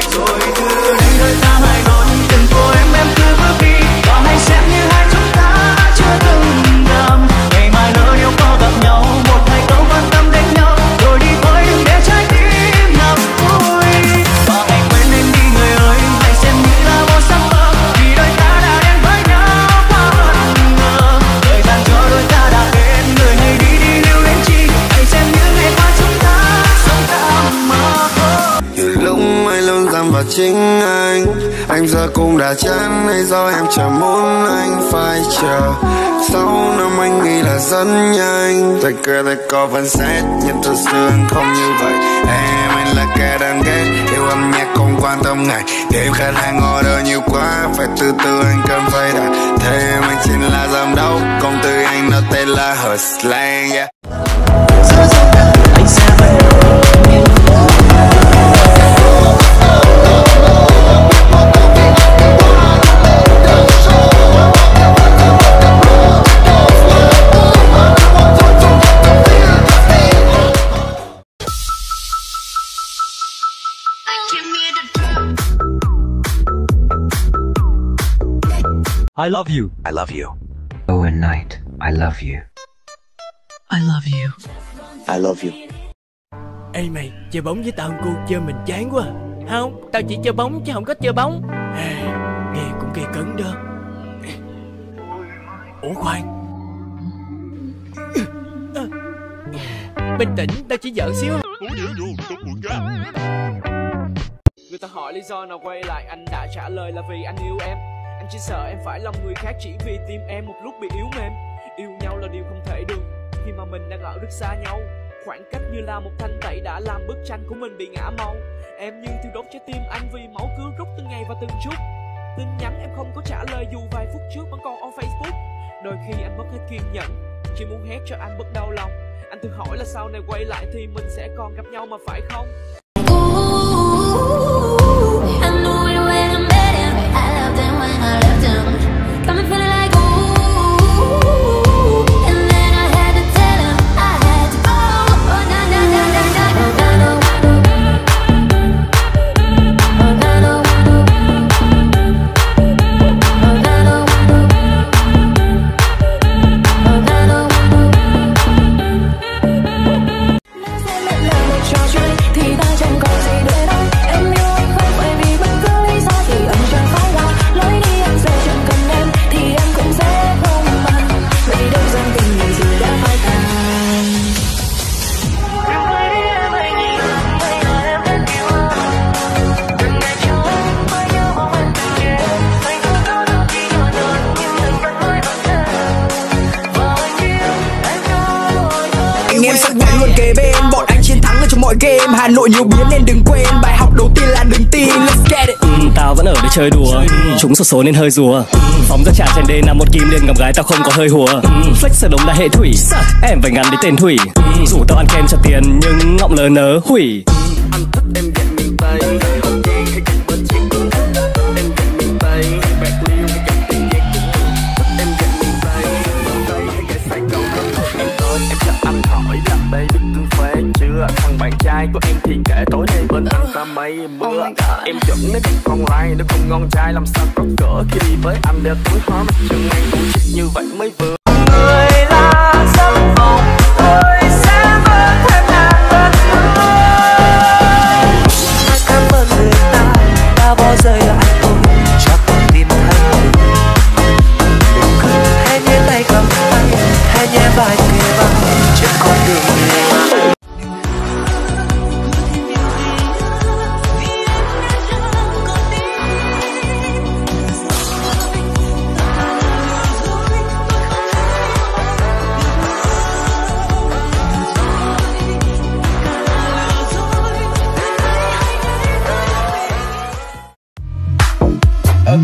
Rồi từ đây đôi ta hãy nói đừng cô em cứ bước đi, và hãy xem như hai chúng ta chưa từng gặp. Ngày mai lỡ nếu có gặp nhau, một hai câu quan tâm đến nhau, rồi đi thôi đừng để trái tim nằm vui. Và hãy quên em đi người ơi, hãy xem như là một giấc mơ, vì đôi ta đã đến với nhau quá bất ngờ. Thời gian cho đôi ta đã đến, người hãy đi đi lưu đến chi, hãy xem như ngày qua chúng ta sống tạm mơ. Từ lúc anh luôn dám vào chính anh giờ cũng đã chán, hay do em chẳng muốn anh phải chờ. 6 năm anh nghĩ là rất nhanh, tôi cười tôi có phần xét, nhưng thật sự anh không như vậy. Em anh là kẻ đáng ghét, yêu âm nhạc không quan tâm ngày đêm, khả năng order nhiều quá, phải từ từ anh cần phải đạt. Thêm anh chính là giám đốc, công ty anh nó tên là Hustling, yeah. Anh sẽ vẫn I love you. I love you. Oh, at night, I love you. I love you. I love you. Ê mày, chơi bóng với tao cô chơi mình chán quá. Không, tao chỉ chơi bóng chứ không có chơi bóng. Nghe cũng gây cấn đó. Ủa khoan. Bình tĩnh, tao chỉ giỡn xíu. Người ta hỏi lý do nào quay lại, anh đã trả lời là vì anh yêu em. Anh chỉ sợ em phải lòng người khác chỉ vì tim em một lúc bị yếu mềm. Yêu nhau là điều không thể được khi mà mình đang ở rất xa nhau. Khoảng cách như là một thanh tẩy đã làm bức tranh của mình bị ngã màu. Em như thiêu đốt trái tim anh vì máu cứ rút từng ngày và từng chút. Tin nhắn em không có trả lời dù vài phút trước vẫn còn on Facebook. Đôi khi anh mất hết kiên nhẫn, chỉ muốn hét cho anh bớt đau lòng. Anh tự hỏi là sau này quay lại thì mình sẽ còn gặp nhau mà phải không? Em sắc bén luôn kề bên, bọn anh chiến thắng ở trong mọi game. Hà Nội nhiều biến nên đừng quên, bài học đầu tiên là đừng tin. Let's get it. Tao vẫn ở để chơi đùa, chúng số số nên hơi rùa. Phóng ra trà trên đê nằm một kim liền gặp gái tao không có hơi hùa. Flex sở đồng là hệ thủy, em phải ngắn đến tên thủy. Rủ tao ăn kem trả tiền nhưng ngọng lờ nớ hủy. Anh thích em dạng miền Tây, Hậu Giang hay cạnh Bến Tre. Em dạng miền Tây, Bạc Liêu hay cạnh Tiền Giang. Thích em dạng miền Tây, hay cạnh Sài Gòn. Em tới em chắc anh hỏi là baby cưng phê chưa? Thằng bạn trai của em thì kể tối nay bên anh ta mây mưa. Em chuẩn nó đi online, nó không ngon trai làm sao có cỡ khi đi với anh đeo túi hóa mặt chân anh cũng chịu như vậy mới vừa. người là giấc mộng, tôi sẽ vẫn thêm ngàn lần nữa. Cảm ơn người ta đã bỏ rơi anh tôi cho con tim anh. Đừng cứ hãy nhé tay cầm tay, hãy nhé vai kề vai trên con đường yêu. Ok.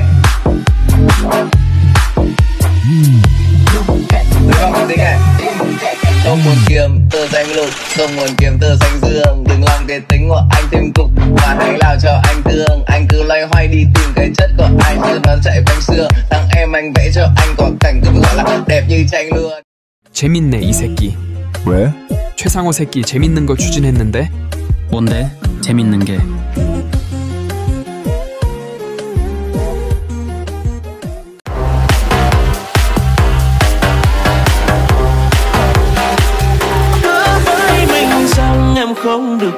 Tôi không tính này. Không muốn kiếm tờ danh lục, không muốn kiếm tờ danh dương. Đừng làm cái tính của anh thêm cục và hãy làm cho anh thương. Anh cứ loay hoay đi tìm cái chất của anh như nó chạy quanh xưa. Thằng em anh vẽ cho anh quang cảnh cứ gọi là đẹp như tranh luôn. 재밌네 이 새끼. 왜? 최상호 새끼 재밌는 거 추진했는데. 뭔데? 재밌는 게.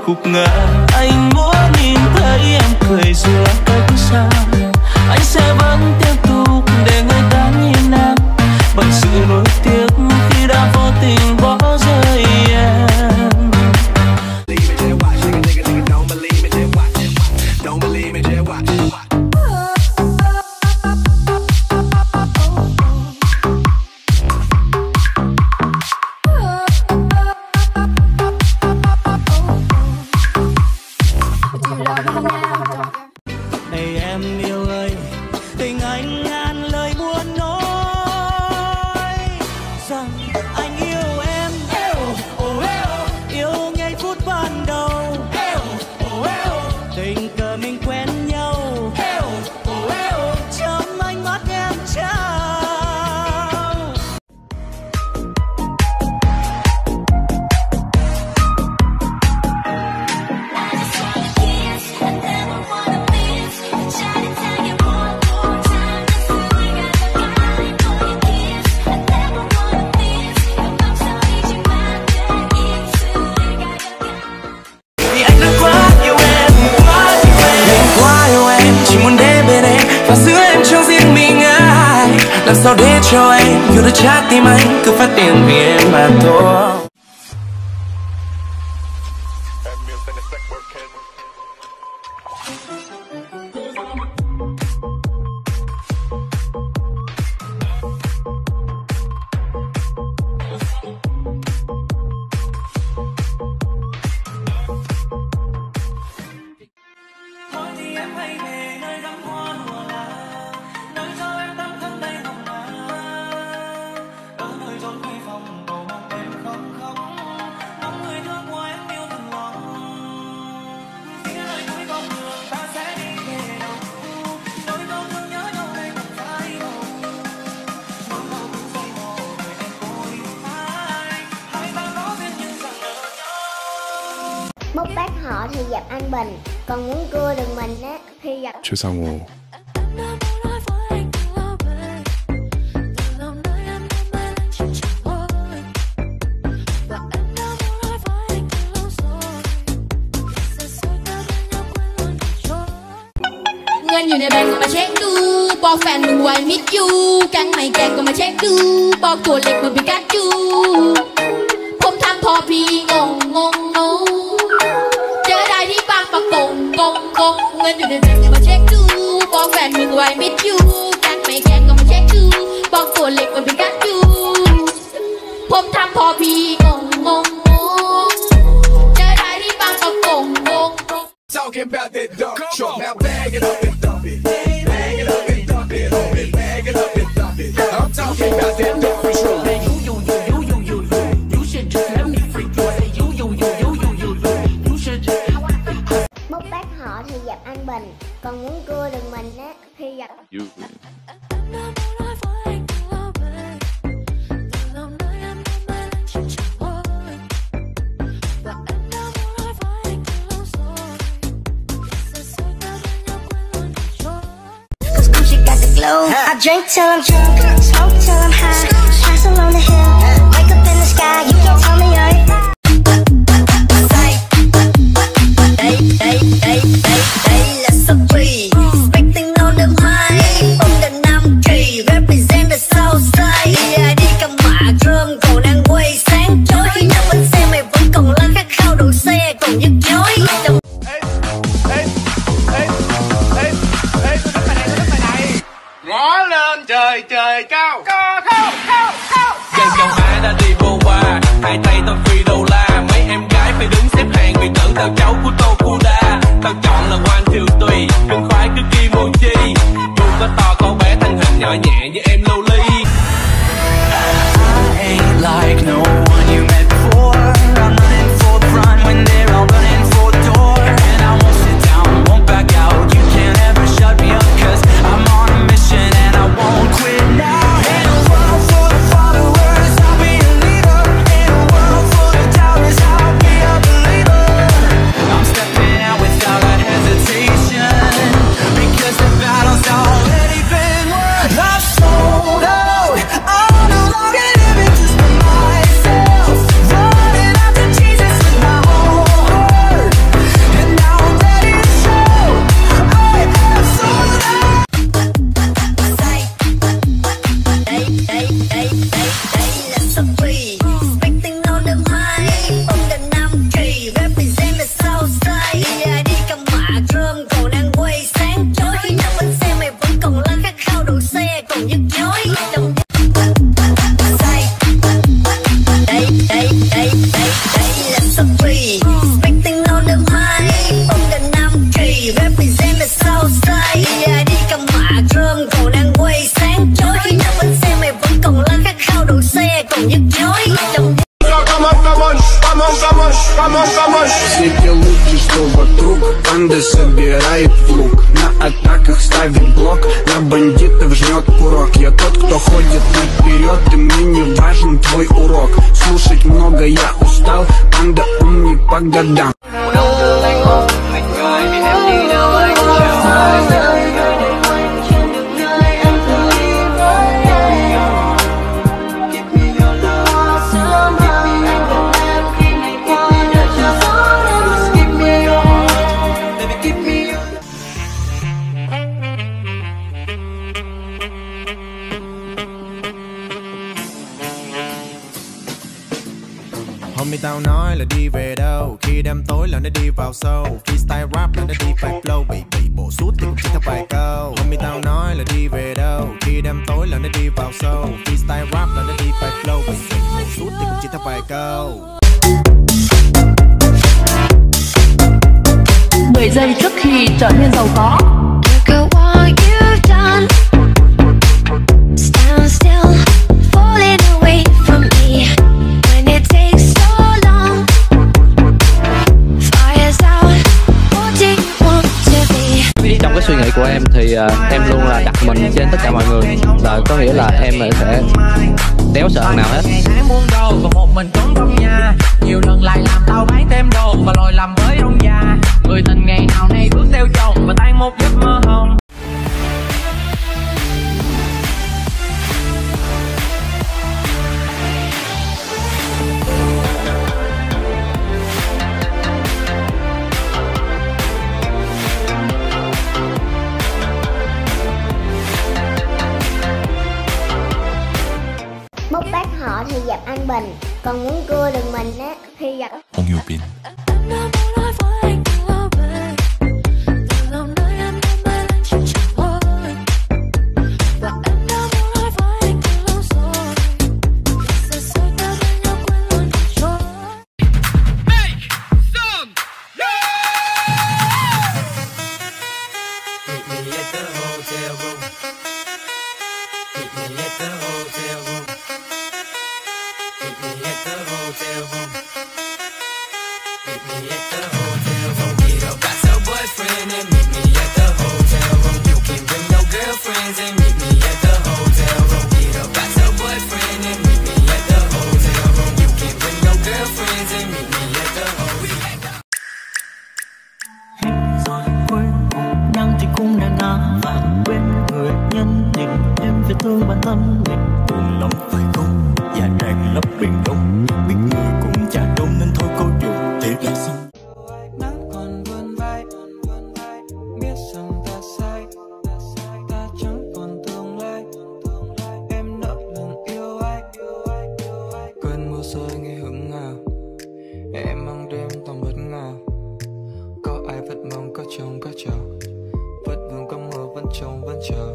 khúc ngỡ. Anh muốn nhìn thấy em cười dù là cách xa, anh sẽ vẫn tiếp tục để người ta nhìn em bằng sự nỗi tiếc khi đã vô tình bỏ rơi em. Này em yêu ơi, tình anh ngàn lời muốn nói rằng anh yêu em, yêu ngay phút ban đầu, tình cờ mình quen nhau, trong ánh mắt em trao. Làm sao để cho anh yêu được trái tim anh cứ phát điên vì em mà thôi. Thôi thì em hãy về nơi đắm hoa mùa là nơi cho em tắm thân đầy hồng hà, ở nơi trốn khuya phòng bầu mong em không khóc, mong người thương của em yêu thật lòng. Xin nơi cuối con đường ta sẽ đi về đâu, đôi câu thương nhớ nhau đây không phải đâu, nỗi đau cũng dây mò người em vui hai ta có duyên nhưng rằng nợ nhau. Bốc bác họ thì dập anh Bình, còn muốn cưa đừng mình á thì dập 최상호. เงินอยู่ในแบงก์ก็มาเช็คดูบอกแฟนมึงไว้มิดยูแก๊งไม่แกงก็มาเช็คดูบอกตัวเล็กมันเป็นกัดยูผมทำพอพี่งเจอได้ที่บางประกงเงินอยู่ในแบงก์ก็มาเช็คดูบอกแฟนมึงไว้มิดยูแก๊งไม่แกงก็มาเช็คดูบอกตัวเล็กมันเป็นกัดยูผมทำพอพี่งเจอได้ที่บางประกง Talking about that dark truck, now bag it up and dump it. Bag it up and dump it, bag it up and dump it. I'm talking about that dark truck. You should just let me freak you. Say you should just. Bốc bác họ thì dập anh Bình, còn muốn cưa đừng mình á thì dập I drink till I'm drunk, smoke till I'm high, pass along the hill, wake up in the sky, you can't tell me I ain't right. Đây là số 3, expecting on the line, from the Nam Kỳ, represent the South Side. Đi cầm mạ rơm còn đang quay sáng chói, khi nào bánh xe mày vẫn còn lăn khát khao đổ xe còn nhức nhối. Ngó lên trời cao, Dân châu Á đã đi vô qua, hai tay tao phi đô la, mấy em gái phải đứng xếp hàng vì tưởng tao cháu của Tokuda. Tao chọn là One Two Three, đừng khoái cứ kimochi, dù có to có bé thân hình nhỏ nhẹ như em Loli. I ain't like no one you met before. I'm running for prime when they're all running for the door. And I won't sit down, won't back out. You can't ever shut me up, cause I'm on a mission and I won't quit now. In a world full of followers, I'll be a leader. In a world full of doubters, I'll be a believer. I'm stepping out without a hesitation, because the battle's already been won. I've sold out, I'm no longer living just for myself. say. Đi cầm mạ rơm còn đang quay sáng chói. Khi nào bánh xe mày vẫn còn lăn khát khao đầu xe còn nhức nhối. Đây là Sabri, expecting on the mic. From the Nam Kỳ, represent the South Side. Đi cầm mạ rơm còn đang quay sáng chói. Khi nào bánh xe mày vẫn còn lăn khát khao đầu xe còn nhức nhối. Все те луки, что вокруг, банда собирает лук. На атаках ставит блок, на бандитов жмет курок. Я тот, кто ходит наперед, и мне не важен твой урок. Слушать много я устал, банда умник по годам. Homie tao nói là đi về đâu, khi đêm tối là nó đi vào sâu. Freestyle rap là nó đi phải flow, bị bộ suốt thì cũng chỉ theo vài câu. Homie tao nói là đi về đâu, khi đêm tối là nó đi vào sâu. Freestyle rap là nó đi phải flow, bị bộ suốt thì cũng chỉ theo vài câu. 10 giây trước khi trở nên giàu có. Trong cái suy nghĩ của em thì em luôn là đặt mình trên tất cả mọi người, là có nghĩa là em sẽ đéo sợ thằng nào hết. Muốn đồ và một mình trốn trong nhà, nhiều lần lại làm tao bán thêm đồ và lòi làm với ông già. Người tình ngày nào nay bước theo chồng và tan một giấc mơ hồng. Múc bát họ thì dẹp ăn bình, còn muốn cưa đừng mình á thì dẹp Ông Hiếu Pin. thương bản thân mình, buồn lòng phải không và tràn lấp biển đông, biết người cũng chả đúng nên thôi câu chuyện thiệt là xong. Nắng còn vươn vai, biết rằng ta sai, ta chẳng còn tương lai. Em nỡ lần yêu ai, cơn mưa rơi nghe hững ngào, em mang đêm toàn bất ngờ. Có ai vẫn mong có chồng có chờ, vẫn vương có mơ vẫn trông vẫn chờ.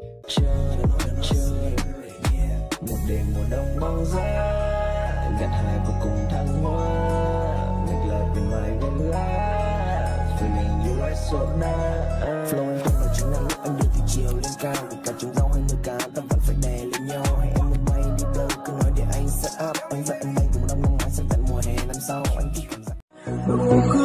Một đêm mùa đông băng giá, gặt hai vô cùng thăng hoa, ngược lại bên ngoài gần lá, feeling you like soda. Flow em không phải chuyện nào lúc anh đưa từ chiều lên cao, vì cả chúng rau hay nuôi cá ta vẫn phải đè lên nhau. Hay em muốn bay đi đâu cứ nói để anh set up, anh dạy em bay cùng đông năm ngoái sẽ tận mùa hè năm sau anh thích cảm giác.